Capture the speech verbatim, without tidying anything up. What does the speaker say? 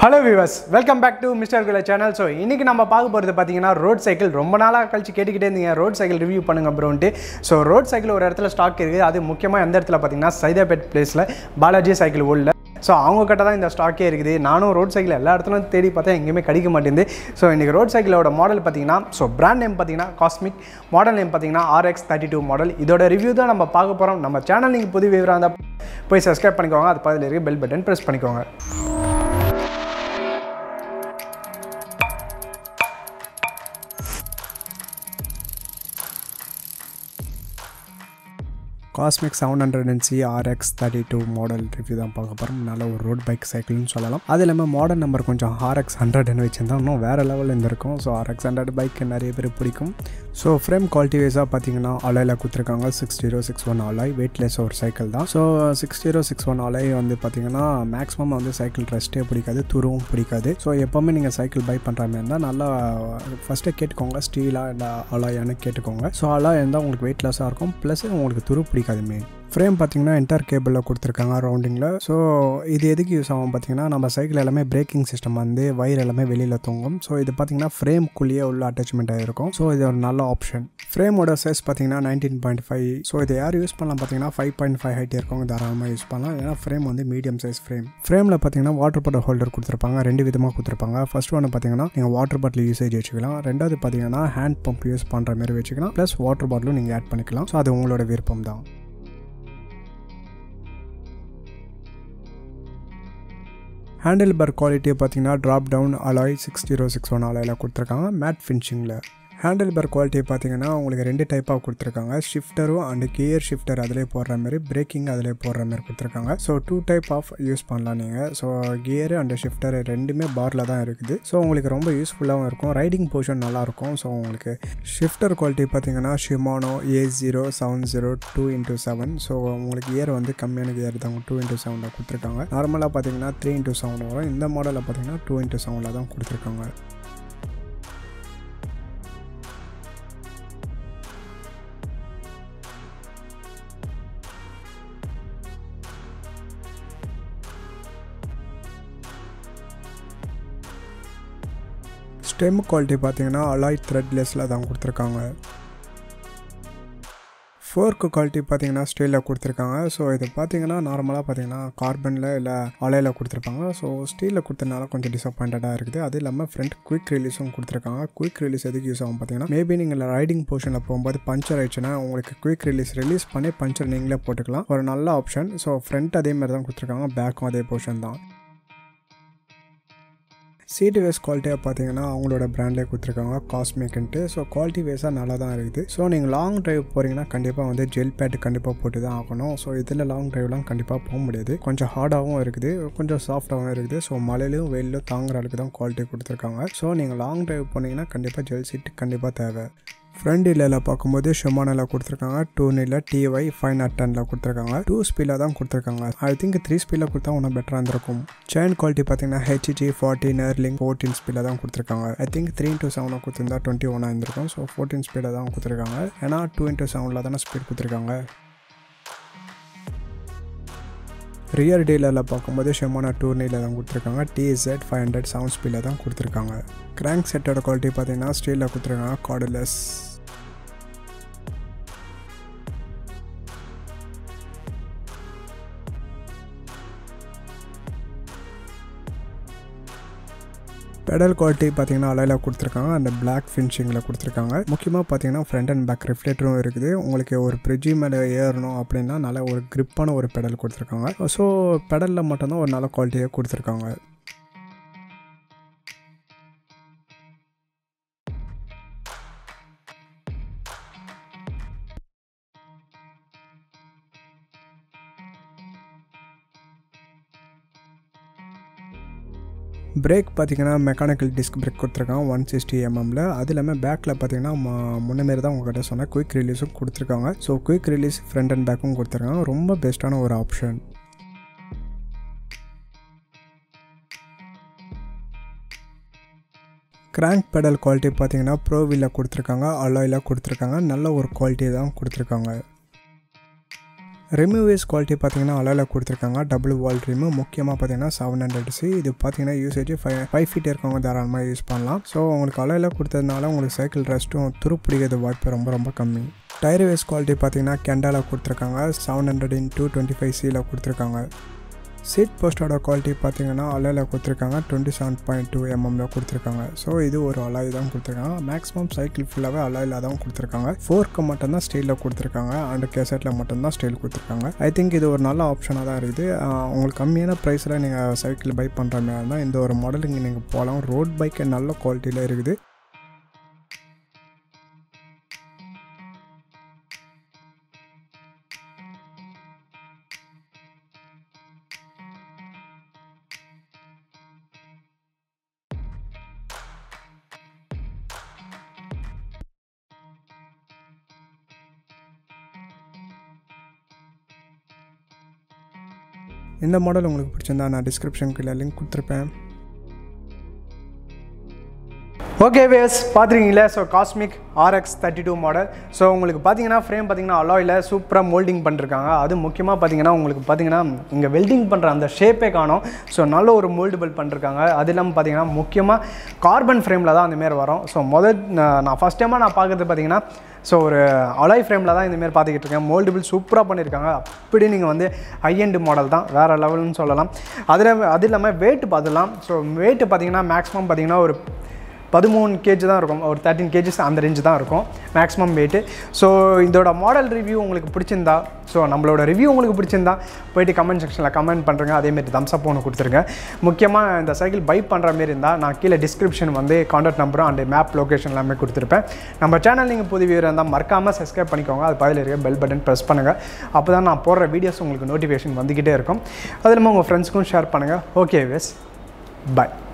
Hello viewers, welcome back to Mister Gula channel. So, இன்னைக்கு நம்ம பார்க்க போறது பாத்தீங்கன்னா ரோட் சைக்கிள். ரொம்ப நாளா கழிச்சு கேட்டிட்டே இருந்தீங்க ரோட் சைக்கிள் ரிவ்யூ பண்ணுங்க ப்ரோன்ட்டு. சோ ரோட் சைக்கிள் ஒரு இடத்துல ஸ்டாக் இருக்கு. அது முக்கியமா எந்த இடத்துல பாத்தீங்கன்னா சைதாபேட் பிளேஸ்ல பாலாஜி சைக்கிள் ஊர்ல. ஸோ அவங்க கிட்ட தான் இந்த ஸ்டாக்கே இருக்குது. நானும் ரோட் சைக்கிள் எல்லா இடத்துலையும் தேடி பார்த்தா எங்கேயுமே கிடைக்க மாட்டேங்குது. ஸோ இன்றைக்கி ரோட் சைக்கிளோட மாடல் பார்த்தீங்கன்னா ஸோ பிராண்ட் நேம் பார்த்தீங்கன்னா காஸ்மிக், மாடல் நேம் பார்த்தீங்கன்னா R X thirty two model. இதோட ரிவ்யூ தான் நம்ம பார்க்க போகிறோம். நம்ம சேனல் நீங்கள் புது விவரம் இருந்தால் போய் சப்ஸ்கிரைப் பண்ணிக்கோங்க. அது பக்கத்தில் இருக்க பெல் பட்டன் ப்ரெஸ் பண்ணிக்கோங்க. Cosmic seven hundred NC R X thirty two model review தான் பார்க்க போகிறோம். நல்ல ஒரு ரோட் பைக் சைக்கிள்னு சொல்லலாம். அது இல்லாமல் மாடல் நம்பர் கொஞ்சம் ஆர் எக்ஸ் ஹண்ட்ரட்னு வச்சுருந்தா இன்னும் வேறு லெவலில் இருந்திருக்கும். So R X hundred bike நிறைய பேர் பிடிக்கும். ஸோ ஃப்ரேம் குவாலிட்டி வைஸாக பார்த்தீங்கன்னா அலாயில் கொடுத்துருக்காங்க. Six zero six one alloy weightless ஒரு சைக்கிள் தான். So six zero six one alloy வந்து பார்த்தீங்கன்னா மேக்ஸிமம் வந்து சைக்கிள் ரெஸ்ட்டே பிடிக்காது, துருவும் பிடிக்காது. ஸோ எப்போவுமே நீங்கள் சைக்கிள் பை பண்ணுற மாதிரி இருந்தால் நல்லா ஃபஸ்ட்டு கேட்டுக்கோங்க, ஸ்டீலாக இல்லை அலாயான்னு கேட்டுக்கோங்க. ஸோ அலாய் இருந்தால் உங்களுக்கு வெயிட்லெஸ்ஸாக இருக்கும், ப்ளஸ் உங்களுக்கு துரு பிடிக்காது. மெயின் ஃப்ரேம் பார்த்தீங்கன்னா என்டர் கேபிளில் கொடுத்துருக்காங்க ரவுண்டிங்கில். ஸோ இது எதுக்கு யூஸ் ஆகும் பார்த்தீங்கன்னா நம்ம சைக்கிள் எல்லாமே பிரேக்கிங் சிஸ்டம் வந்து வயர் எல்லாமே வெளியில் தொங்கும். ஸோ இது பார்த்தீங்கன்னா ஃப்ரேம்குள்ளேயே உள்ள அட்டாச்மெண்ட் ஆகிருக்கும். ஸோ இது ஒரு நல்ல ஆப்ஷன். ஃப்ரேமோட சைஸ் பார்த்தீங்கன்னா நைன்டீன் பாயிண்ட் ஃபைவ். ஸோ இது யார் யூஸ் பண்ணலாம் பார்த்தீங்கன்னா ஃபைவ் பாயிண்ட் ஃபைவ் ஹைட் இருக்கவங்க தாராளமாக யூஸ் பண்ணலாம். ஏன்னா ஃப்ரேம் வந்து மீடியம் சைஸ் ஃப்ரேம். ஃப்ரேமில் பார்த்தீங்கன்னா வாட்டர் பாட்டில் ஹோல்டர் கொடுத்துருப்பாங்க. ரெண்டு விதமாக கொடுத்துருப்பாங்க. ஃபர்ஸ்ட் ஒன்று பார்த்தீங்கன்னா நீங்கள் வாட்டர் பாட்டில் யூசேஜ் வச்சுக்கலாம். ரெண்டாவது பார்த்தீங்கன்னா ஹேண்ட் பம்ப் யூஸ் பண்ணுற மாதிரி வச்சுக்கலாம். ப்ளஸ் வாட்டர் பாட்டிலும் நீங்கள் ஆட் பண்ணிக்கலாம். ஸோ அது உங்களோட விருப்பம் தான். ஹேண்டில் பார் குவாலிட்டியை பார்த்தீங்கன்னா drop down alloy six zero six one அலாயில் கொடுத்துருக்காங்க மேட் ஃபினிஷிங்கில். ஹேண்டில் பார் குவாலிட்டியை பார்த்தீங்கன்னா உங்களுக்கு ரெண்டு டைப்பாக கொடுத்துருக்காங்க. ஷிஃப்டரும் அண்ட் கியர் ஷிஃப்டர் அதிலே போடுற மாதிரி, பிரேக்கிங் அதிலே போடுற மாதிரி கொடுத்துருக்காங்க. So two type of use பண்ணலாம் நீங்கள். ஸோ கியரு அண்ட் ஷிஃப்டர் ரெண்டுமே பாரில் தான் இருக்குது. ஸோ உங்களுக்கு ரொம்ப யூஸ்ஃபுல்லாகவும் இருக்கும், ரைடிங் போர்ஷன் நல்லாயிருக்கும். ஸோ உங்களுக்கு ஷிஃப்டர் குவாலிட்டி பார்த்தீங்கன்னா Shimano A zero seven zero two into seven. So உங்களுக்கு கியர் வந்து கம்மியான கியர் தான் டூ இன்டூ செவனில் கொடுத்துருக்காங்க. நார்மலாக பார்த்தீங்கன்னா த்ரீ இன்டூ செவன் வரும். இந்த மாடலில் பார்த்தீங்கன்னா டூ இன்டூ செவனில் தான் கொடுத்துருக்காங்க. ஸ்டெம் குவாலிட்டி பார்த்தீங்கன்னா அலாய் த்ரெட்லெஸில் தான் கொடுத்துருக்காங்க. ஃபோர்க்கு குவாலிட்டி பார்த்தீங்கன்னா ஸ்டீலில் கொடுத்துருக்காங்க. ஸோ இது பார்த்தீங்கன்னா நார்மலாக பார்த்தீங்கன்னா கார்பனில் இல்லை அலையில் கொடுத்துருப்பாங்க. ஸோ ஸ்டீலில் கொடுத்தனால கொஞ்சம் டிசப்பாயிண்டடாக இருக்குது. அது இல்லாமல் ஃப்ரண்ட் குயிக் ரிலீஸும் கொடுத்துருக்காங்க. குயிக் ரிலீஸ் எதுக்கு யூஸ் ஆகும் பார்த்தீங்கன்னா மேபி நீங்கள் ரைடிங் போர்ஷனில் போகும்போது பஞ்சர் ஆயிடுச்சுன்னா உங்களுக்கு குயிக் ரிலீஸ் ரிலீஸ் பண்ணி பஞ்சர் நீங்களே போட்டுக்கலாம். ஒரு நல்ல ஆப்ஷன். ஸோ ஃப்ரண்ட் அதே மாதிரி தான் கொடுத்துருக்காங்க, பேக்கும் அதே போர்ஷன் தான். சீட் வேஸ் குவாலிட்டியாக பார்த்தீங்கன்னா அவங்களோட பிராண்ட்லேயே கொடுத்துருக்காங்க காஸ்மிக்ன்ட்டு. ஸோ குவாலிட்டி வேஸாக நல்லா தான் இருக்குது. ஸோ நீங்கள் லாங் ட்ரைவ் போகிறீங்கன்னா கண்டிப்பாக வந்து ஜெல் பேட் கண்டிப்பாக போட்டு தான் ஆகணும். ஸோ இதில் லாங் ட்ரைவ்லாம் கண்டிப்பாக போக முடியாது. கொஞ்சம் ஹார்டாகவும் இருக்குது, கொஞ்சம் சாஃப்டாகவும் இருக்குது. ஸோ மழையிலும் வெயிலும் தாங்குற அளவுக்கு தான் குவாலிட்டி கொடுத்துருக்காங்க. ஸோ நீங்கள் லாங் ட்ரைவ் போனீங்கன்னா கண்டிப்பாக ஜெல் சீட் கண்டிப்பாக தேவை. ஃப்ரண்ட் வீலில் பார்க்கும்போது ஷிமானோவில் கொடுத்துருக்காங்க. டூ நீல டிஒய் ஃபைவ் நாட் டெனில் கொடுத்துருக்காங்க. டூ ஸ்பீடில் தான் கொடுத்துருக்காங்க. ஐ திங்க் த்ரீ ஸ்பீடில் கொடுத்தா இன்னும் பெட்டராக இருந்திருக்கும். செயின் குவாலிட்டி பார்த்தீங்கன்னா ஹெச்ஜி ஃபார்ட்டின் ஏர்லிங் ஃபோர்டீன் ஸ்பீடில் தான் கொடுத்துருக்காங்க. ஐ திங்க் த்ரீ இன்டூ செவனில் கொடுத்துருந்தா டுவெண்ட்டி ஒன்னாக இருந்திருக்கும். ஸோ ஃபோர்டீன் ஸ்பீடில் தான் கொடுத்துருக்காங்க. ஏன்னா டூ இன்டூ செவனில் தானே ஸ்பீட் கொடுத்துருக்காங்க. ரியர் டீலரில் பார்க்கும்போது ஷிமானோ டூ நீல தான் கொடுத்துருக்காங்க. டிஇசட் ஃபைவ் ஹண்ட்ரட் செவன் ஸ்பீடில் தான் கொடுத்துருக்காங்க. கிராங்க் செட்டோட குவாலிட்டி பார்த்தீங்கன்னா ஸ்டீலில் கொடுத்துருக்காங்க, கார்டுலெஸ். பெடல் குவாலிட்டி பார்த்தீங்கன்னா அலையில் கொடுத்துருக்காங்க. அந்த பிளாக் ஃபினிஷிங்கில் கொடுத்துருக்காங்க. முக்கியமாக பார்த்தீங்கன்னா ஃப்ரண்ட் அண்ட் பேக் ரிஃப்ளெக்டரும் இருக்குது. உங்களுக்கு ஒரு பிரிட்ஜி மேலே ஏறணும் அப்படின்னா நல்ல ஒரு கிரிப்பான ஒரு பெடல் கொடுத்துருக்காங்க. ஸோ பெடலில் மட்டும்தான் ஒரு நல்ல குவாலிட்டியாக கொடுத்துருக்காங்க. பிரேக் பார்த்தீங்கன்னா மெக்கானிக்கல் டிஸ்க் பிரேக் கொடுத்துருக்காங்க ஒன் சிக்ஸ்டி எம்எம்ல. அது இல்லாமல் பேக்கில் பார்த்தீங்கன்னா முன்னமாரி தான் உங்கள்கிட்ட சொன்னால் குயிக் ரிலீஸும் கொடுத்துருக்காங்க. So quick release front and பேக்கும் கொடுத்துருக்காங்க. ரொம்ப பெஸ்ட்டான ஒரு ஆப்ஷன். கிராங்க் பெடல் குவாலிட்டி பார்த்தீங்கன்னா ப்ரோ வீலில் கொடுத்துருக்காங்க, அலாயில் கொடுத்துருக்காங்க. நல்ல ஒரு குவாலிட்டி தான் கொடுத்துருக்காங்க. ரிமூவ் வேஸ் குவாலிட்டி பார்த்தீங்கன்னா அலாயில் கொடுத்துருக்காங்க. டபுள் வால் ரிமூவ் முக்கியமாக பார்த்தீங்கன்னா செவன் ஹண்ட்ரட் சி. இது பார்த்தீங்கன்னா யூசேஜ் ஃபைவ் ஃபைவ் ஃபீட் இருக்கவங்க தாராளமாக யூஸ் பண்ணலாம். ஸோ உங்களுக்கு அலாயில் கொடுத்ததுனால உங்களுக்கு சைக்கிள் ரெஸ்ட்டும் துரு பிடிக்கிறது வாய்ப்பு ரொம்ப ரொம்ப கம்மி. டயர் வேஸ் குவாலிட்டி பார்த்தீங்கன்னா கெண்டாவில் கொடுத்துருக்காங்க. Seven hundred into twenty five சியில் கொடுத்துருக்காங்க. சீட் போஸ்டோட குவாலிட்டி பார்த்தீங்கன்னா அலாயில் கொடுத்துருக்காங்க. டுவெண்ட்டி செவன் பாயிண்ட் டூ எம்எம்மில் கொடுத்துருக்காங்க. ஸோ இது ஒரு அலாய் தான் கொடுத்துருக்காங்க. மேக்ஸிமம் சைக்கிள் ஃபுல்லாகவே அலாயில் தான் கொடுத்துருக்காங்க. ஃபோர்க்கு மட்டும்தான் ஸ்டீலில் கொடுத்துருக்காங்க. அண்ட் கேசட்டில் மட்டும்தான் ஸ்டீல் கொடுத்துருக்காங்க. ஐ திங்க் இது ஒரு நல்ல ஆப்ஷனாக தான் இருக்குது. உங்களுக்கு கம்மியான ப்ரைஸில் நீங்கள் சைக்கிள் பை பண்ணுற மாதிரி இருந்தால் இந்த ஒரு மாடலுக்கு நீங்கள் போகலாம். ரோட் பைக் நல்ல குவாலிட்டியில் இருக்குது. இந்த மாடல் உங்களுக்கு பிடிச்சிருந்தா நான் டிஸ்கிரிப்ஷனுக்குள்ள லிங்க் கொடுத்துருப்பேன். ஓகே வேஸ் பார்த்துருக்கீங்களே. So Cosmic RX thirty two model. So உங்களுக்கு பார்த்தீங்கன்னா ஃப்ரேம் பார்த்தீங்கன்னா அலாயில் சூப்பராக மோல்டிங் பண்ணிருக்காங்க. அது முக்கியமாக பார்த்தீங்கன்னா உங்களுக்கு பார்த்தீங்கன்னா இங்கே வெல்டிங் பண்ணுற அந்த ஷேப்பே காணும். ஸோ நல்ல ஒரு மோல்டுபிள் பண்ணிருக்காங்க. அது இல்லாமல் பார்த்தீங்கன்னா முக்கியமாக கார்பன் ஃப்ரேமில் தான் அந்தமாரி வரும். ஸோ முதல் நான் ஃபஸ்ட் டைமாக நான் பார்க்குறது பார்த்தீங்கன்னா ஸோ ஒரு அலாய் ஃப்ரேமில் தான் இந்தமாரி பார்த்துக்கிட்டு இருக்கேன். மோல்டுபிள் சூப்பராக பண்ணியிருக்காங்க. அப்படி நீங்கள் வந்து ஹை எண்டு மாடல் தான், வேறு லெவல்னு சொல்லலாம். அதில் அது இல்லாமல் வெயிட் பார்த்துலாம். ஸோ வெயிட்டு பார்த்தீங்கன்னா மேக்ஸிமம் பார்த்தீங்கன்னா ஒரு பதிமூணு கேஜி தான் இருக்கும். ஒரு தேர்ட்டின் கேஜிஸ் அந்த ரேஞ்சு தான் இருக்கும் மேக்ஸிமம் வெயிட்டு. ஸோ இதோட மாடல் ரிவ்யூ உங்களுக்கு பிடிச்சிருந்தா, ஸோ நம்மளோட ரிவ்யூ உங்களுக்கு பிடிச்சிருந்தா போய்ட்டு கமெண்ட் செக்ஷனில் கமெண்ட் பண்ணுறேங்க. அதேமாரி தம்ஸ் அப் ஒன்று கொடுத்துருங்க. முக்கியமாக இந்த சைக்கிள் பை பண்ணுற மாரி இருந்தால் நான் கீழே டிஸ்கிரிப்ஷன் வந்து கான்டாக்ட் நம்பரும் அண்ட் மேப் லொக்கேஷன் எல்லாமே கொடுத்துருப்பேன். நம்ம சேனல் நீங்கள் புது வியூவர் இருந்தால் மறக்காமல் சப்ஸ்கிரைப் பண்ணிக்கோங்க. அது பதில் இருக்க பெல் பட்டன் ப்ரெஸ் பண்ணுங்கள். அப்போ தான் நான் போடுற வீடியோஸ் உங்களுக்கு நோட்டிஃபிகேஷன் வந்துக்கிட்டே இருக்கும். அது இல்லாமல் உங்கள் ஃப்ரெண்ட்ஸ்க்கும் ஷேர் பண்ணுங்கள். ஓகே வேஸ், பாய்.